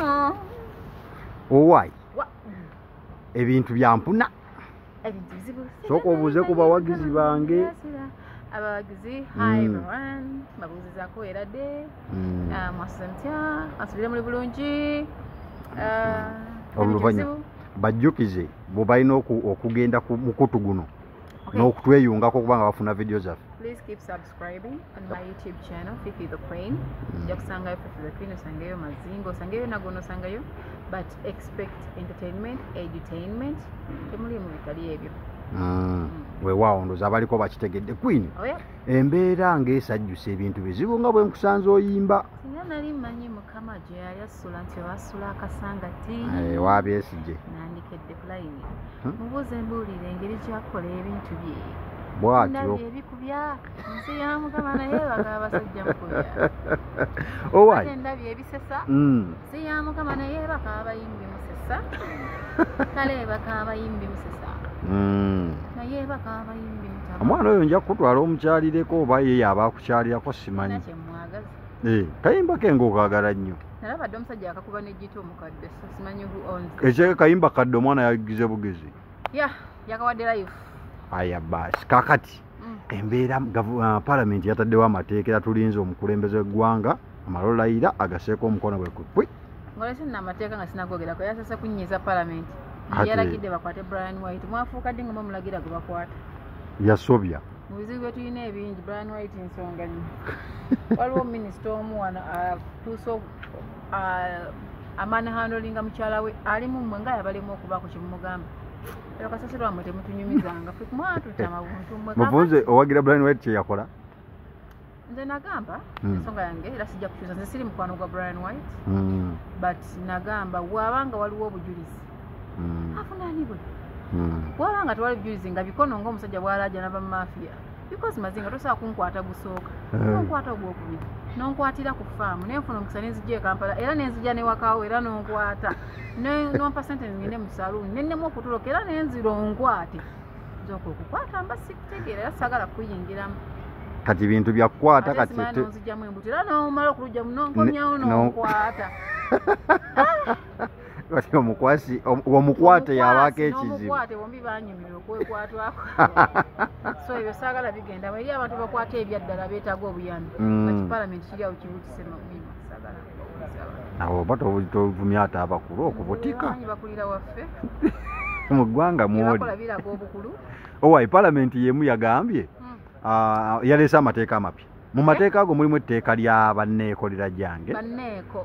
Owai. Ebintu bya mpuna. Ebintu bizibu. Soko obuze ku bawagizi bange. Abawagizi hi everyone. Babuuzizaako era de. Mwasantya. Asubire muri bulungi. Oluvanyuma bajjukize bwe balina okugenda ku mukutu guno n'okutweyungako kubanga bafuna video zaffe. Please keep subscribing on my YouTube channel, Fifi the Queen. Jakusangayo Fifi the Queen, osangayo mazingo, osangayo nagono, osangayo. But expect entertainment, edutainment. Temuli mu bitali ebyo. Weewaawo ndoza abaliko bakitegedde Queen. Embeera ng'esajjusa ebintu bizibu nga bwe nkusanze oyimba. Singa nali mmanyi Mukama gye yali asula nti basula akasangati. Waabyesije. Nandikedde ku layini. Mubuuze mbuulire engeri gy'akola ebintu bye. Bwatyo. Ebikubya nsi ya Mukama naye baga abasajja mukubya. Owai. Ndabye ebisesa. Nsi ya Mukama naye baka abayimbi musesa. Kale baka abayimbi musesa. Naye baka abayimbi mutaba. Omwana oyo nja kutwala omukyalireko oba ye yaba akukyalirako simanyi. Kayimba ke ng'okaagala nnyo. Nalabadde omusajja akakuba n'ejjita omukadde simanyi who owns. Ekyo kayimba kadde omwana yagize bugezi. Yakawadde life. Aya basi kakati embeera parliament yataddewo amateeka tulinze omukulembeze w'eggwanga amalolayira agaseeko omukono gwe kwe. Ngolese nina amateeka nga sinagogerako yasase kunnyiza parliament. Yaragidde bakwate Brian White. Mwafuuka ddi nga mumulagira gwe bakwata. Yasobya. Mu bizibu bye tulina ebingi Brian White ensonga nnyo. Waliwo minisita omu wano atuuse amanhandlinga mukyala we alimu mmwe nga yabalemu okubaako kye mumugamba. Kasasiro amwe temutunyumizanga ffe mwatutama buntu mmwe. Muvuze owagira Brian White kye yakola? Nze nagamba ensonga yange era sijja kukyusa nze siri mukwano gwa Brian White. But nagamba wabanga waliwo obujulizi avunaanibwe. Wabanga tewali bujulizi nga bikono ng'omusajja bw'alajja n'aba mafia. Because mazinga tosobola kunkwata gusooka. Nonkwata ogwokubiri. Nonkwatira ku faamu nenfuna omukisa nenzijja e Kampala era nenzijja n'ewakaawo era nonkwata. Nompa sente ngende mu saloon nennemu okutuloka era nenzirongwate. Nzoka okukwata mba sikutegeera era sagala kuyingiramu. Kati bintu bya kukwata kati nonzijjamu embuto era nomala okulujja nonkomyawo nonkwata. Kati omukwate yabaako ekizibu. Omukwate bombi banyumirwa okwekwatwako. So ebyo saagala bigenda eri abantu bakwata ebyaddala beetaaga obuyambi. Kati parliament kiri awo kibutise nomima saagala. Awo oba tovumya ate abakulu okubutika. Bakulira waffe. Mu ggwanga mwoli. Bakola biraga obukulu. Owai parliament yemu yagambye yaleese amateeka amapya. Mu mateeka ago mulimu etteeka lya banneeko lirajjange. Banneeko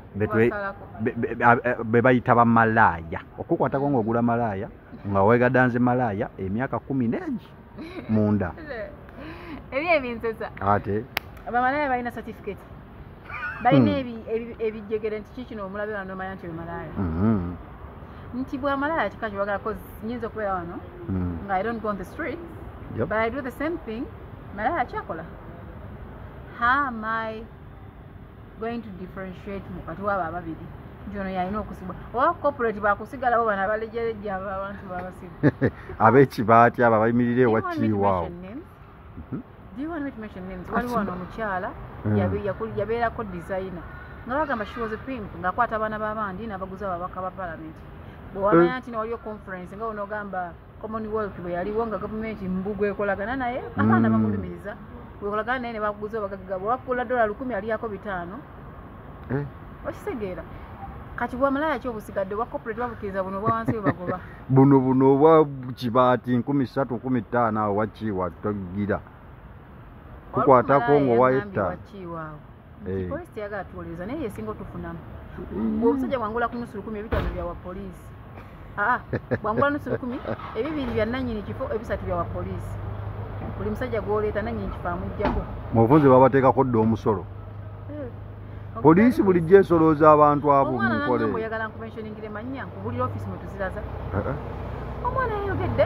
be bayita bamalaaya. Okukwatako ng'ogula malaaya nga weegadanze malaaya emyaka 14 munda. Ebyo ebinsesa. Ate abamalaaya balina certificate. Balina ebijjegere nti kikino omulabe wano nomanya nti malaaya. Nti bwa malaaya kika kiwagala cause nyinza okubeera wano nga I don't go on the street but I do the same thing. Malaaya kyakola. How am I going to differentiate mukati wabo ababiri? Jono yalina okusibwa. Oba corporate bakusigala bo bana balejjeleja abantu babasiba. Abekibaati abo abayimirire wakiiwaawo. Do you want me to mention names? Waliwo wano omukyala yabeerako designer. Nga bagamba she was a pimp ng'akwata abaana b'abandi n'abaguza ababaka ba parliament. Bw'owamanya nti waliwo conference nga onogamba Commonwealth bwe yaliwo nga gavumenti mbugu ekolagana naye abaana bamulumiriza. Wekolagana naye ne bakuguza bagagga bwakula $10 aliyako 5. Okitegeera. Kati bwamalaaya ki obusigadde bwa corporate babukiriza buno bwa wansi bagoba. Buno obwa kibaati 13 15 awo wakiiwa togira. Kukwatako ng'owayetta. Poliisi teyagala tuwuliriza naye yesinga otufunamu. Bw'omusajja bwangula ku nusu 10 ebitano bya wa poliisi. Bwangula nusu 10 ebibiri bya nannyini kifo ebisatu bya wa poliisi. Buli musajja gw'oleeta nannyini kifo amuggyako. Muvuze babateekako dda omusolo. Poliisi bulijjo esolooza abantu abo mukole. Omwana nange oyagala nkumentioningire mannya nkubulira ofiisi mwe tuziraza. Omwana yayogedde.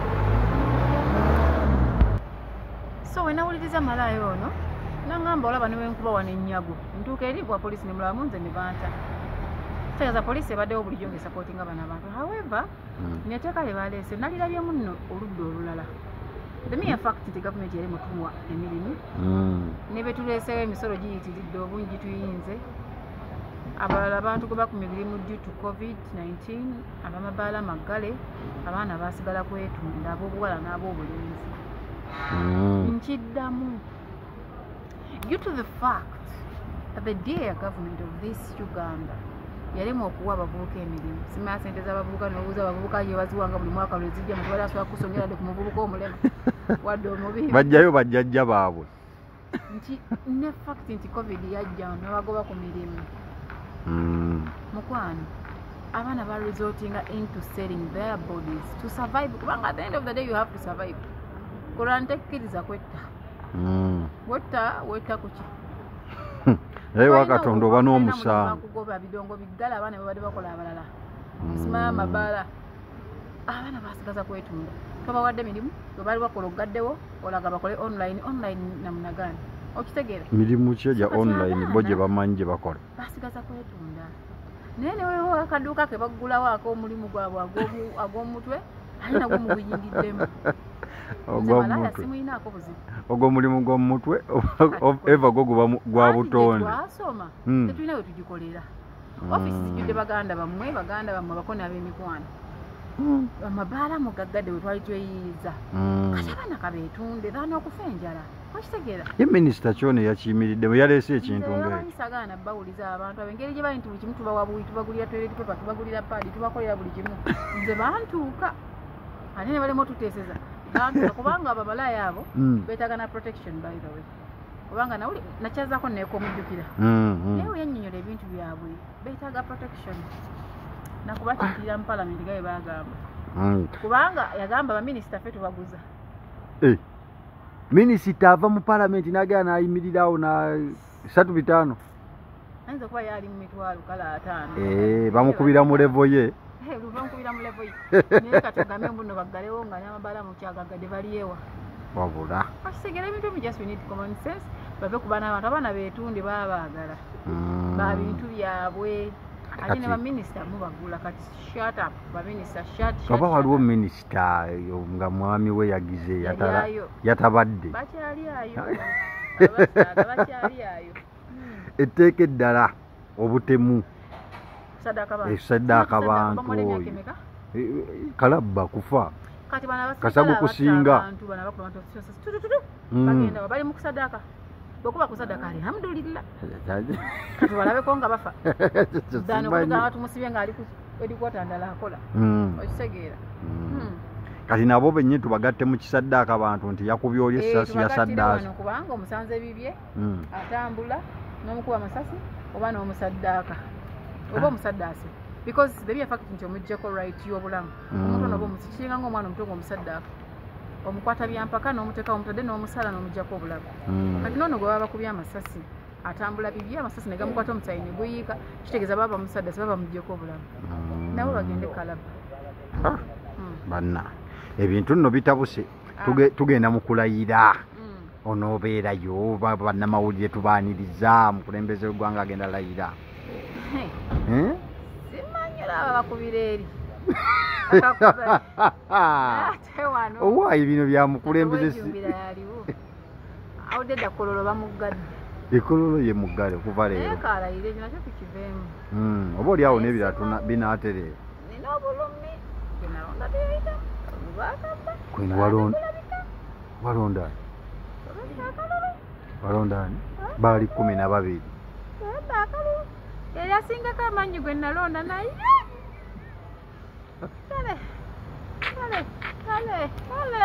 So we nawuliriza malaaya ono nangamba olaba ne wenkuba wano ennyago ntuuka eri bwa poliisi ne mulamu nze ne banta. Tegeeza poliisi ebaddewo bulijjo ng'esapootinga bano abantu. However neteeka lye baleese nalirabyemu nno oludda olulala. The mere fact nti gavumenti yali mutumwa emirimu ne be tuleeseewo emisolo giyitiridde obungi tuyinze abalala baatugoba ku mirimu due to COVID-19, abamabaala maggale, abaana baasigala kwetunda, ab'obuwala n'ab'obulenzi. Nkiddamu due to the fact that the dear government of this Uganda yalema okuwa abavubuka emirimu. Simanya sente z'abavubuka n'obuuza abavubuka gye baziwanga buli mwaka lwe zijja mutwala asobola kusongera ku muvubuka omulema wadde omubibi bajjayo bajjajja baabwe nti ne fact nti covid yajja n'abagoba ku mirimu. Mukwano abaana ba resorting into selling their bodies to survive kubanga at the end of the day you have to survive. Kurante tekkiriza kwetta wetta kuki naye wakatonda oba n'omusango bakugoba bidongo biggala abaana babadde bakola abalala simaya mabaala abaana basigaza kwetunda tobawadde mirimu bwe bakola ogaddewo olaga bakole online namunagani okitegeera mirimu ki egya online bo gye bamanyi gye bakola basigaza kwetunda naye newewo akaduuka ke baggulawo ak'omulimu gwabwe ag'omutwe ali nagwo muguyingiddemu ogwo mulimu gw'omutwe eva gwo gwa butonde tetulina we tugikolera ofisi zijjudde baganda bammwe bakoni ab'emikwano amabaala mugaggadde we twali tweyiiza kati abaana kabeetunde baana okufa enjala okitegeera ye minisita kyone yakiyimiriddemu yaleese ekintu ngaekisagaana bawuliza abantu abo engeri gye bali nti buli kimu tubawa buli tubagulira toilet paper tubagulira paadi tubakolera buli kimu nze bantuuka ate ne balemu otuteeseza bantuuka kubanga abamalaya abo beetaaga na protection by the way kubanga nawuli nakyazaako neekomujjukira naye weyannyonnyola ebintu byabwe beetaaga protection nakubatikirira mu palamenti gaye bagamba kubanga yagamba baminisita ffe tubaguza minisita ava mu palamenti nagera nayimirirawo na 35 ayinza okuba yali mu mitwalo kala 5 bamukubira mu levo ye bamukubira mu levo ye naye katugambe mbuno baggalewo nga n'amabaala mu kyagagadde baliyewa wabula akitegera ebintu mu just we need common sense bave kuba n'abantu abaana beetunde baba baagala ba bintu byabwe ate ne baminisita mubagula kati shut up baminisita kaba waliwo minisita nga mwami we yagize yatabadde bakyali ayo etteeka eddala obutemu saddaaka bantu oyo kalabba kufa kasago kusinga bagenda bali mu kusaddaaka bwekuba kusaddaaka alhamdulillah kati balabeko nga bafa dano kugamba tumusibye nga ali edikwata ndala akola okitegeera kati nabo bennyini tubagatte mu kisaddaaka abantu nti yakubye oli essasi yasaddaasi kubanga omusanze bibye atambula n'omukuba amasasi oba n'omusaddaaka oba omusaddaasi because the mere fact nti omuggyeko right y'obulamu omuntu ono oba omukikiringa ng'omwana omuto ng'omusaddaaka omukwata byampaka n'omuteeka omutadde n'omusala n'omuggyako obulamu kati noono gwe baba bakubye amasasi atambula bibye amasasi ne gamukwata omusayi ne guyiika kitegeeza baba bamusaddaasi baba bamuggyeko obulamu nabo bagende kalaba banna ebintu nno bitabuse tugenda mu kulayira onoobeerayo bannamawulire tubaaniriza mukulembeze w'eggwanga agenda layira simanyira aba bakubira eri owaayi bino bya mukulembeze awudde dda kololo bamuggadde ekololo ye muggale okuva leero kalayire ekyo nakyo tukiveemu oba oli awo n'ebirala binaaterera nina obulumi genalonda byeyita kwini walondani baali 12 eri asingako amanyi gwe nalonda naye kale